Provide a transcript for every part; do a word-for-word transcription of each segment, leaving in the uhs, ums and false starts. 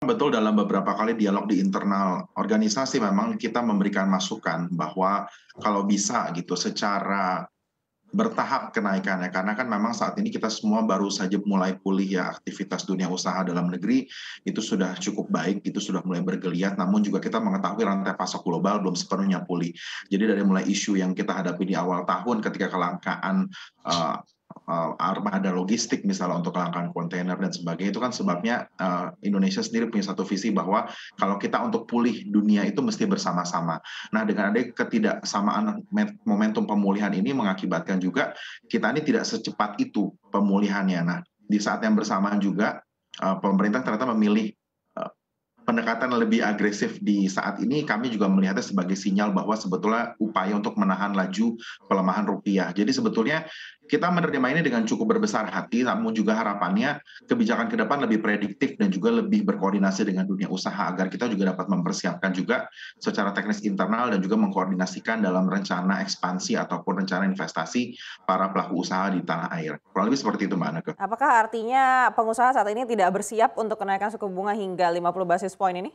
betul dalam beberapa kali dialog di internal organisasi memang kita memberikan masukan bahwa kalau bisa gitu secara bertahap kenaikannya, karena kan memang saat ini kita semua baru saja mulai pulih ya, aktivitas dunia usaha dalam negeri itu sudah cukup baik, itu sudah mulai bergeliat, namun juga kita mengetahui rantai pasok global belum sepenuhnya pulih. Jadi dari mulai isu yang kita hadapi di awal tahun ketika kelangkaan uh, uh, armada logistik misalnya untuk kelangkaan kontainer dan sebagainya, itu kan sebabnya uh, Indonesia sendiri punya satu visi bahwa kalau kita untuk pulih dunia itu mesti bersama-sama. Nah, dengan ada ketidaksamaan momentum pemulihan ini mengakibatkan juga kita ini tidak secepat itu pemulihannya. Nah, di saat yang bersamaan juga uh, pemerintah ternyata memilih uh, pendekatan lebih agresif di saat ini. Kami juga melihatnya sebagai sinyal bahwa sebetulnya upaya untuk menahan laju pelemahan rupiah. Jadi sebetulnya kita menerima ini dengan cukup berbesar hati, namun juga harapannya kebijakan ke depan lebih prediktif dan juga lebih berkoordinasi dengan dunia usaha agar kita juga dapat mempersiapkan juga secara teknis internal dan juga mengkoordinasikan dalam rencana ekspansi ataupun rencana investasi para pelaku usaha di tanah air. Kurang lebih seperti itu, Mbak Aneke. Apakah artinya pengusaha saat ini tidak bersiap untuk kenaikan suku bunga hingga lima puluh basis poin ini?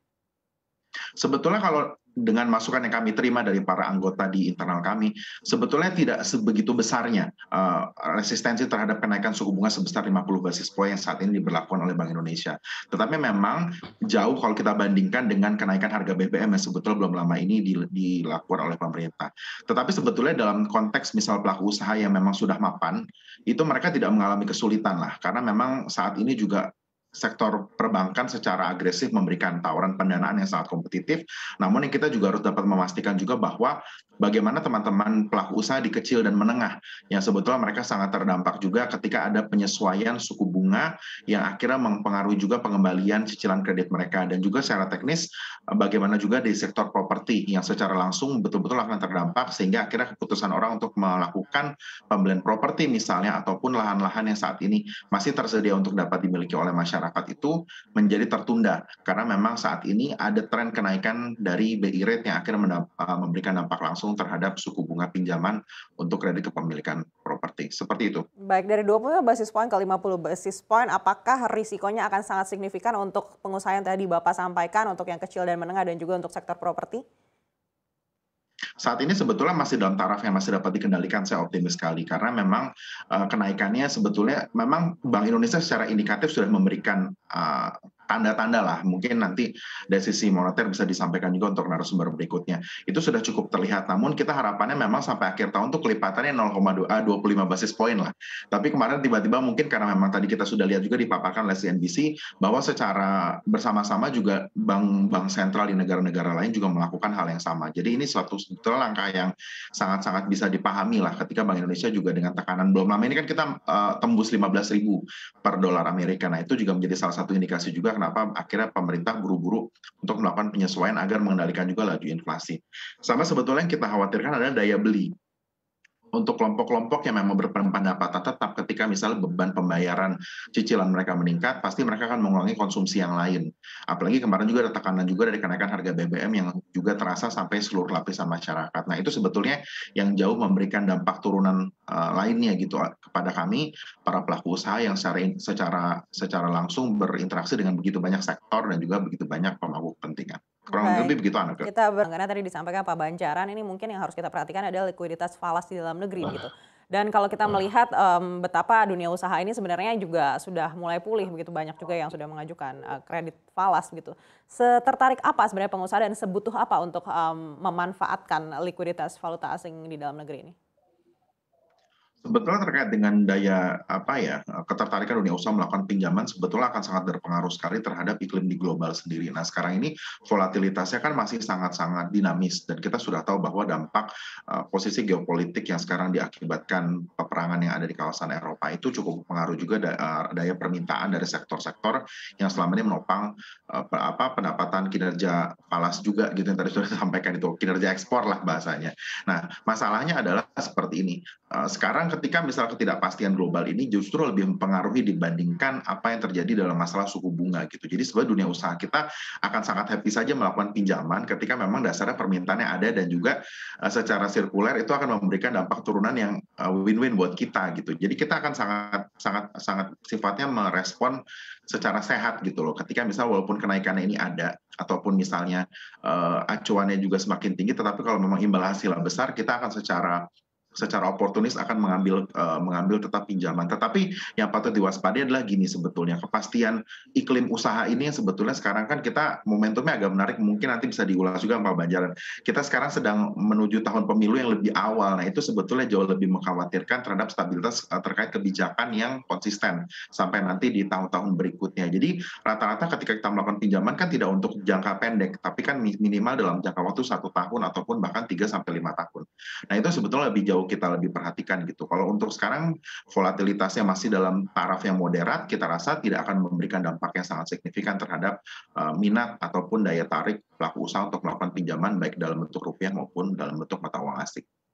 Sebetulnya kalau dengan masukan yang kami terima dari para anggota di internal kami, sebetulnya tidak sebegitu besarnya uh, resistensi terhadap kenaikan suku bunga sebesar lima puluh basis poin yang saat ini diberlakukan oleh Bank Indonesia. Tetapi memang jauh kalau kita bandingkan dengan kenaikan harga B B M yang sebetulnya belum lama ini dilakukan oleh pemerintah. Tetapi sebetulnya dalam konteks misal pelaku usaha yang memang sudah mapan, itu mereka tidak mengalami kesulitan lah, karena memang saat ini juga sektor perbankan secara agresif memberikan tawaran pendanaan yang sangat kompetitif. Namun yang kita juga harus dapat memastikan juga bahwa bagaimana teman-teman pelaku usaha di kecil dan menengah yang sebetulnya mereka sangat terdampak juga ketika ada penyesuaian suku bunga yang akhirnya mempengaruhi juga pengembalian cicilan kredit mereka, dan juga secara teknis bagaimana juga di sektor properti yang secara langsung betul-betul akan terdampak sehingga akhirnya keputusan orang untuk melakukan pembelian properti misalnya ataupun lahan-lahan yang saat ini masih tersedia untuk dapat dimiliki oleh masyarakat itu menjadi tertunda karena memang saat ini ada tren kenaikan dari B I rate yang akhirnya memberikan dampak langsung terhadap suku bunga pinjaman untuk kredit kepemilikan properti. Seperti itu. Baik, dari dua puluh basis poin ke lima puluh basis poin, apakah risikonya akan sangat signifikan untuk pengusaha yang tadi Bapak sampaikan, untuk yang kecil dan menengah dan juga untuk sektor properti? Saat ini sebetulnya masih dalam taraf yang masih dapat dikendalikan, saya optimis sekali karena memang uh, kenaikannya sebetulnya memang Bank Indonesia secara indikatif sudah memberikan uh, tanda-tanda lah, mungkin nanti dari sisi moneter bisa disampaikan juga untuk narasumber berikutnya. Itu sudah cukup terlihat, namun kita harapannya memang sampai akhir tahun untuk kelipatannya nol koma dua puluh lima basis poin lah. Tapi kemarin tiba-tiba mungkin karena memang tadi kita sudah lihat juga dipaparkan oleh C N B C bahwa secara bersama-sama juga bank-bank sentral di negara-negara lain juga melakukan hal yang sama. Jadi ini suatu sebetulnya langkah yang sangat-sangat bisa dipahami lah ketika Bank Indonesia juga dengan tekanan belum lama ini kan kita uh, tembus lima belas ribu per dolar Amerika. Nah itu juga menjadi salah satu indikasi juga kenapa akhirnya pemerintah buru-buru untuk melakukan penyesuaian agar mengendalikan juga laju inflasi. Sama sebetulnya yang kita khawatirkan adalah daya beli. Untuk kelompok-kelompok yang memang berpendapatan tetap ketika misalnya beban pembayaran cicilan mereka meningkat, pasti mereka akan mengurangi konsumsi yang lain. Apalagi kemarin juga ada tekanan juga dari kenaikan harga B B M yang juga terasa sampai seluruh lapisan masyarakat. Nah itu sebetulnya yang jauh memberikan dampak turunan uh, lainnya gitu kepada kami, para pelaku usaha yang secara, secara, secara langsung berinteraksi dengan begitu banyak sektor dan juga begitu banyak pemangku kepentingan. Kurang Baik, lebih begitu, Aneke. kita karena tadi disampaikan Pak Banjaran, ini mungkin yang harus kita perhatikan adalah likuiditas falas di dalam negeri begitu. Dan kalau kita melihat um, betapa dunia usaha ini sebenarnya juga sudah mulai pulih begitu, banyak juga yang sudah mengajukan uh, kredit falas gitu. Setertarik apa sebenarnya pengusaha dan sebutuh apa untuk um, memanfaatkan likuiditas valuta asing di dalam negeri ini? Sebetulnya terkait dengan daya apa ya ketertarikan dunia usaha melakukan pinjaman sebetulnya akan sangat berpengaruh sekali terhadap iklim di global sendiri. Nah sekarang ini volatilitasnya kan masih sangat-sangat dinamis dan kita sudah tahu bahwa dampak uh, posisi geopolitik yang sekarang diakibatkan peperangan yang ada di kawasan Eropa itu cukup mempengaruhi juga da uh, daya permintaan dari sektor-sektor yang selama ini menopang uh, apa pendapatan kinerja falas juga gitu yang tadi sudah disampaikan itu kinerja ekspor lah bahasanya. Nah masalahnya adalah seperti ini. Uh, sekarang ketika misal ketidakpastian global ini justru lebih mempengaruhi dibandingkan apa yang terjadi dalam masalah suku bunga gitu. Jadi sebenarnya dunia usaha kita akan sangat happy saja melakukan pinjaman ketika memang dasarnya permintaannya ada dan juga uh, secara sirkuler itu akan memberikan dampak turunan yang uh, win-win buat kita gitu. Jadi kita akan sangat sangat sangat sifatnya merespon secara sehat gitu loh. Ketika misal walaupun kenaikannya ini ada ataupun misalnya uh, acuannya juga semakin tinggi, tetapi kalau memang imbal hasilnya besar, kita akan secara secara oportunis akan mengambil uh, mengambil tetap pinjaman. Tetapi yang patut diwaspadai adalah gini sebetulnya, kepastian iklim usaha ini yang sebetulnya sekarang kan kita momentumnya agak menarik, mungkin nanti bisa diulas juga Pak Banjaran. Kita sekarang sedang menuju tahun pemilu yang lebih awal. Nah, itu sebetulnya jauh lebih mengkhawatirkan terhadap stabilitas uh, terkait kebijakan yang konsisten sampai nanti di tahun-tahun berikutnya. Jadi rata-rata ketika kita melakukan pinjaman kan tidak untuk jangka pendek, tapi kan minimal dalam jangka waktu satu tahun ataupun bahkan tiga sampai lima tahun. Nah, itu sebetulnya lebih jauh kita lebih perhatikan gitu. Kalau untuk sekarang volatilitasnya masih dalam taraf yang moderat, kita rasa tidak akan memberikan dampak yang sangat signifikan terhadap uh, minat ataupun daya tarik pelaku usaha untuk melakukan pinjaman baik dalam bentuk rupiah maupun dalam bentuk mata uang asing.